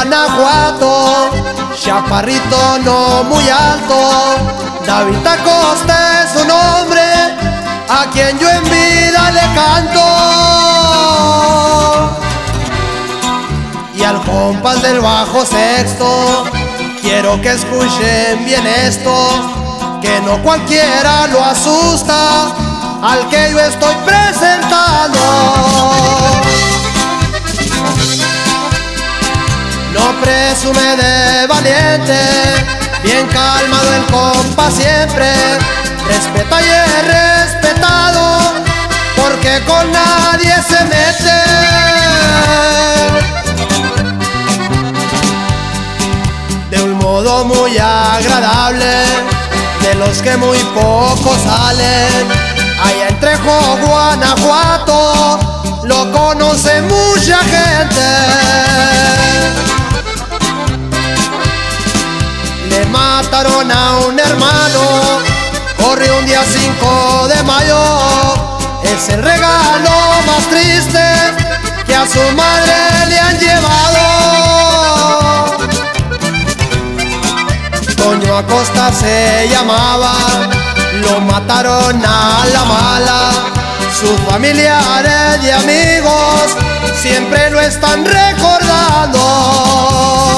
Guanajuato, chaparrito no muy alto. David Acosta es su nombre, a quien yo en vida le canto. Y al compás del bajo sexto, quiero que escuchen bien esto, que no cualquiera lo asusta al que yo estoy presentando. No presume de valiente, bien calmado el compa siempre, respeta y es respetado, porque con nadie se mete. De un modo muy agradable, de los que muy pocos salen, allá en Trejo, Guanajuato, lo conoce mucha gente. Le mataron a un hermano, corrió un día 5 de mayo. Es el regalo más triste que a su madre le han llevado. Toño Acosta se llamaba, lo mataron a la mala. Sus familiares y amigos siempre lo están recordando.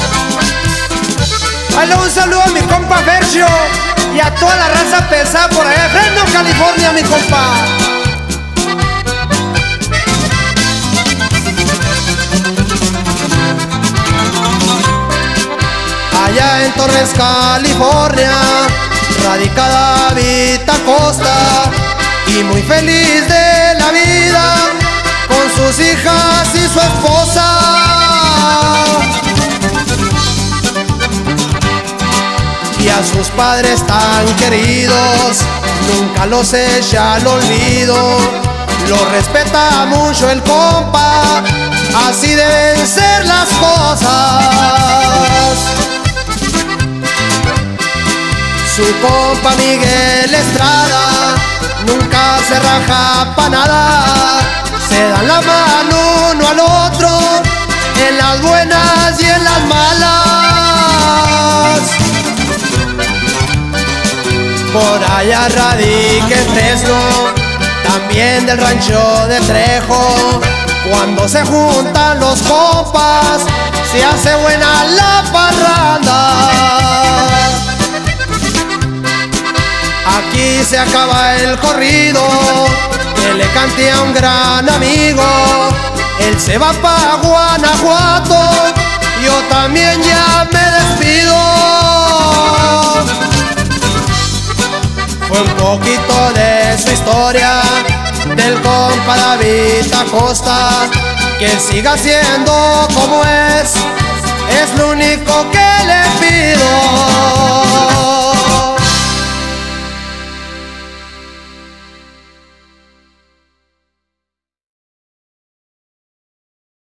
Dale un saludo a mi compa Fercio y a toda la raza pesada por allá de Fresno, California, mi compa. Allá en Torres, California, radica David Acosta, y muy feliz de la vida con sus hijas y su esposa. Y a sus padres tan queridos nunca los echa al olvido, lo respeta mucho el compa, así deben ser las cosas. Su compa Miguel Estrada nunca se raja pa' nada, se dan la mano uno al otro, en las buenas y en las malas. Por allá radica en Fresno, también del rancho de Trejo. Cuando se juntan los compas, se hace buena la parranda. Aquí se acaba el corrido que le canté a un gran amigo. Él se va pa' Guanajuato, yo también ya me despido. Fue un poquito de su historia, del compa David Acosta, que siga siendo como es lo único que le pido.